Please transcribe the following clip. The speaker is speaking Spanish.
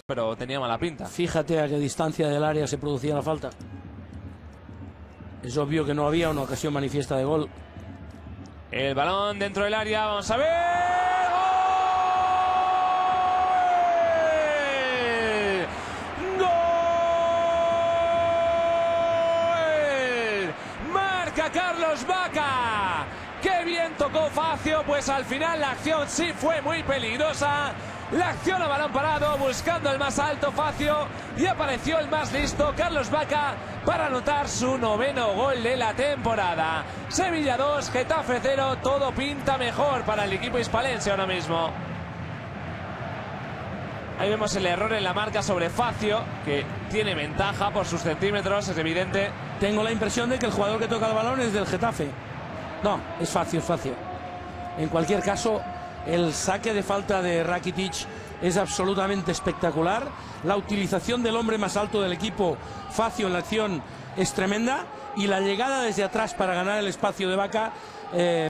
pero tenía mala pinta. Fíjate a qué distancia del área se producía la falta. Es obvio que no había una ocasión manifiesta de gol. El balón dentro del área, vamos a ver. ¡Gol! ¡Gol! Marca Carlos Bacca. ¡Qué bien tocó Facio! Pues al final la acción sí fue muy peligrosa. La acción a balón parado, buscando el más alto Facio, y apareció el más listo, Carlos Bacca, para anotar su 9º gol de la temporada. Sevilla 2, Getafe 0, todo pinta mejor para el equipo hispalense ahora mismo. Ahí vemos el error en la marca sobre Facio, que tiene ventaja por sus centímetros, es evidente. Tengo la impresión de que el jugador que toca el balón es del Getafe. No, es Facio, es Facio. En cualquier caso, el saque de falta de Rakitic es absolutamente espectacular. La utilización del hombre más alto del equipo, Facio, en la acción es tremenda. Y la llegada desde atrás para ganar el espacio de Bacca